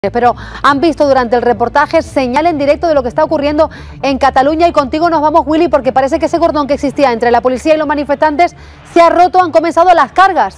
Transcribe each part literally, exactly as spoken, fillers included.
Pero han visto durante el reportaje señal en directo de lo que está ocurriendo en Cataluña y contigo nos vamos, Willy, porque parece que ese cordón que existía entre la policía y los manifestantes se ha roto, han comenzado las cargas.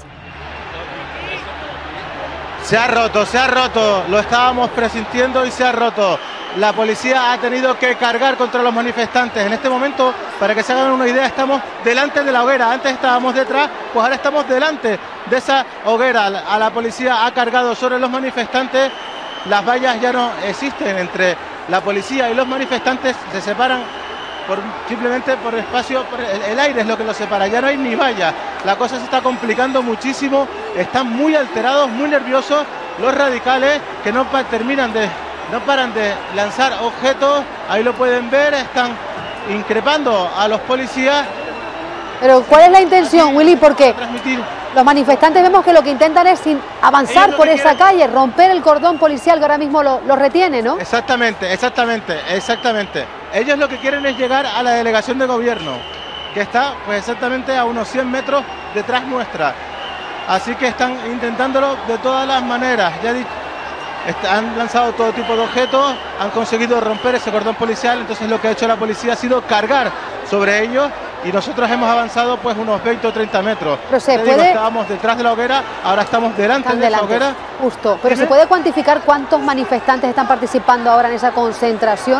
Se ha roto, se ha roto, lo estábamos presintiendo y se ha roto. La policía ha tenido que cargar contra los manifestantes. En este momento, para que se hagan una idea, estamos delante de la hoguera. Antes estábamos detrás, pues ahora estamos delante de esa hoguera. A la policía ha cargado sobre los manifestantes. Las vallas ya no existen entre la policía y los manifestantes, se separan por, simplemente por espacio, por el, el aire es lo que los separa, ya no hay ni vallas. La cosa se está complicando muchísimo, están muy alterados, muy nerviosos los radicales que no terminan de, no paran de lanzar objetos, ahí lo pueden ver, están increpando a los policías. Pero ¿cuál es la intención, Willy? Porque los manifestantes vemos que lo que intentan es avanzar por esa calle, romper el cordón policial que ahora mismo lo, lo retiene, ¿no? Exactamente, exactamente, exactamente. Ellos lo que quieren es llegar a la delegación de gobierno, que está pues exactamente a unos cien metros detrás nuestra. Así que están intentándolo de todas las maneras. Ya han lanzado todo tipo de objetos, han conseguido romper ese cordón policial, entonces lo que ha hecho la policía ha sido cargar sobre ellos. Y nosotros hemos avanzado pues unos veinte o treinta metros. Pero se puede... digo, estábamos detrás de la hoguera, ahora estamos delante están de delante. la hoguera. Justo, pero ¿sí? ¿Se puede cuantificar cuántos manifestantes están participando ahora en esa concentración?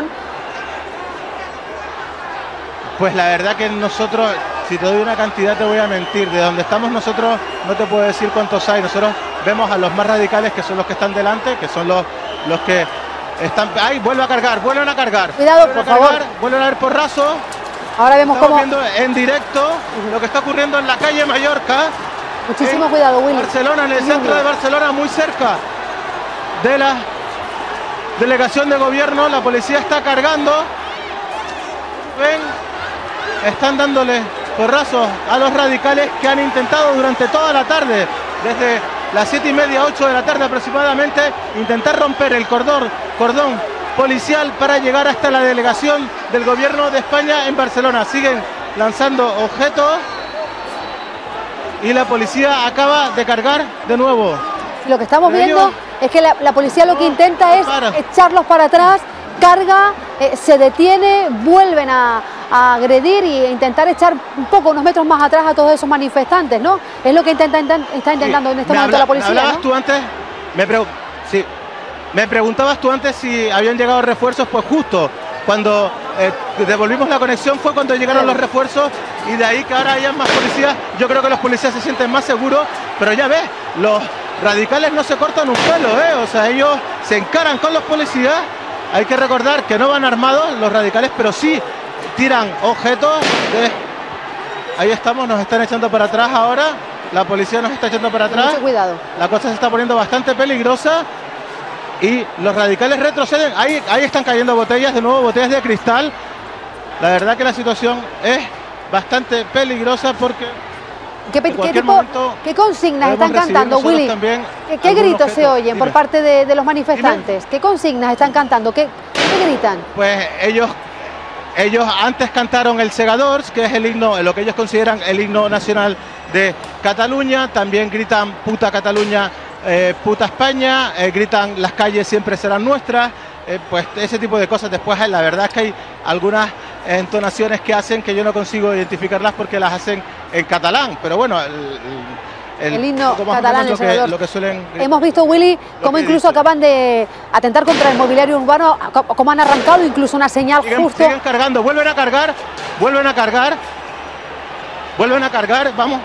Pues la verdad que nosotros, si te doy una cantidad te voy a mentir. De donde estamos nosotros no te puedo decir cuántos hay. Nosotros vemos a los más radicales, que son los que están delante, que son los, los que están... ¡Ay! Vuelve a cargar, vuelven a cargar. Cuidado, por favor. Vuelven a ver porrazo. Ahora vemos cómo... Estamos viendo en directo uh-huh. lo que está ocurriendo en la calle Mallorca. Muchísimo cuidado, Willy. Barcelona, en el uh-huh. centro de Barcelona, muy cerca de la delegación de gobierno. La policía está cargando. Ven, están dándole porrazos a los radicales que han intentado durante toda la tarde, desde las siete y media, ocho de la tarde aproximadamente, intentar romper el cordón, cordón policial para llegar hasta la delegación del gobierno de España en Barcelona. Siguen lanzando objetos y la policía acaba de cargar de nuevo. Lo que estamos Pero viendo ellos... es que la, la policía lo que intenta es para. echarlos para atrás, carga, eh, se detiene, vuelven a, a agredir e intentar echar un poco, unos metros más atrás a todos esos manifestantes, ¿no? Es lo que intenta, intenta, está intentando sí. en este me momento habla, la policía, ¿me hablabas ¿no? tú antes? Me pregunto, sí. Me preguntabas tú antes si habían llegado refuerzos, pues justo cuando eh, devolvimos la conexión fue cuando llegaron los refuerzos y de ahí que ahora haya más policías. Yo creo que los policías se sienten más seguros, pero ya ves, los radicales no se cortan un pelo, ¿eh? O sea, ellos se encaran con los policías. Hay que recordar que no van armados los radicales, pero sí tiran objetos. De... Ahí estamos, nos están echando para atrás ahora. La policía nos está echando para atrás. Mucho cuidado. La cosa se está poniendo bastante peligrosa. Y los radicales retroceden, ahí, ahí están cayendo botellas, de nuevo botellas de cristal. La verdad que la situación es bastante peligrosa porque... ¿Qué, qué, tipo, ¿Qué consignas están cantando, Willy? ¿Qué, qué gritos se oyen Dime. por parte de, de los manifestantes? Dime. ¿Qué consignas están cantando? ¿Qué, qué gritan? Pues ellos, ellos antes cantaron el Segadors, que es el himno, lo que ellos consideran el himno nacional de Cataluña. También gritan puta Cataluña, Eh, puta España, eh, gritan las calles siempre serán nuestras, eh, pues ese tipo de cosas. Después la verdad es que hay algunas entonaciones que hacen que yo no consigo identificarlas porque las hacen en catalán, pero bueno, el, el, el himno catalán, lo que, lo que suelen... Hemos visto, Willy, cómo incluso acaban de atentar contra el mobiliario urbano, cómo han arrancado incluso una señal siguen, justo... Siguen cargando, vuelven a cargar, vuelven a cargar, vuelven a cargar, vamos,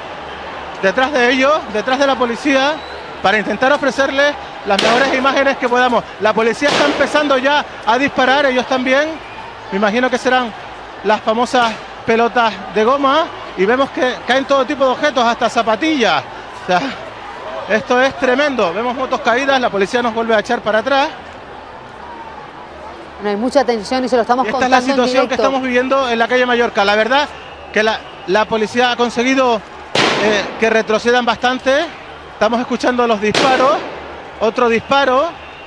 detrás de ellos, detrás de la policía, para intentar ofrecerles las mejores imágenes que podamos. La policía está empezando ya a disparar, ellos también. Me imagino que serán las famosas pelotas de goma. Y vemos que caen todo tipo de objetos, hasta zapatillas. O sea, esto es tremendo. Vemos motos caídas, la policía nos vuelve a echar para atrás. No hay mucha tensión y se lo estamos contando en directo. Esta es la situación que estamos viviendo en la calle Mallorca. La verdad que la, la policía ha conseguido eh, que retrocedan bastante. Estamos escuchando los disparos, otro disparo,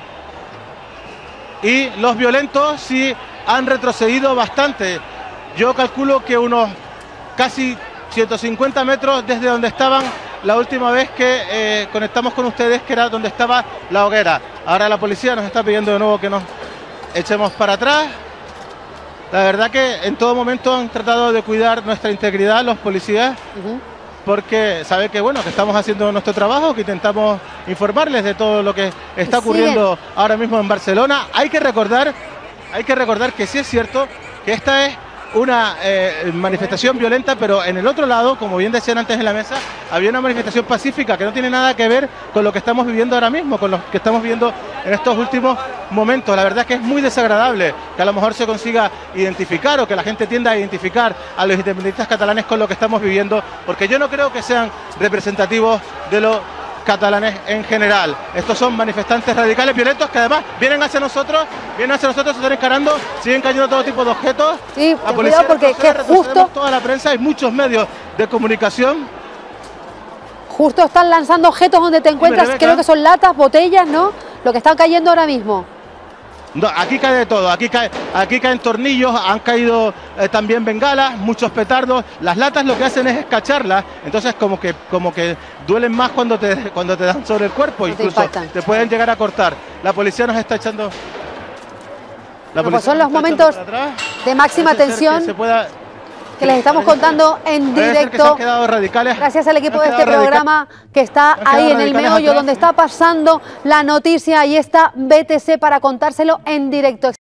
y los violentos sí han retrocedido bastante. Yo calculo que unos casi ciento cincuenta metros desde donde estaban la última vez que eh, conectamos con ustedes, que era donde estaba la hoguera. Ahora la policía nos está pidiendo de nuevo que nos echemos para atrás. La verdad que en todo momento han tratado de cuidar nuestra integridad los policías, uh-huh. porque saben que bueno, que estamos haciendo nuestro trabajo, que intentamos informarles de todo lo que está ocurriendo sí. ahora mismo en Barcelona. Hay que recordar, hay que recordar que sí es cierto que esta es una eh, manifestación violenta, pero en el otro lado, como bien decían antes en la mesa, había una manifestación pacífica que no tiene nada que ver con lo que estamos viviendo ahora mismo, con lo que estamos viviendo en estos últimos momentos. La verdad es que es muy desagradable que a lo mejor se consiga identificar o que la gente tienda a identificar a los independentistas catalanes con lo que estamos viviendo, porque yo no creo que sean representativos de los catalanes en general. Estos son manifestantes radicales violentos que además vienen hacia nosotros, vienen hacia nosotros, se están encarando, siguen cayendo todo tipo de objetos. Sí, la policía porque que justo toda la prensa, hay muchos medios de comunicación. Justo están lanzando objetos donde te encuentras, creo que son latas, botellas, ¿no? Lo que están cayendo ahora mismo. No, aquí cae de todo, aquí, cae, aquí caen tornillos, han caído eh, también bengalas, muchos petardos. Las latas lo que hacen es escacharlas, entonces como que, como que duelen más cuando te, cuando te dan sobre el cuerpo, no incluso te, te pueden llegar a cortar. La policía nos está echando... La no, pues son los momentos de máxima tensión que, se pueda, que les estamos contando en directo. Se han quedado radicales, gracias al equipo de este programa que está ahí en el meollo donde está pasando la noticia y está B T C para contárselo en directo.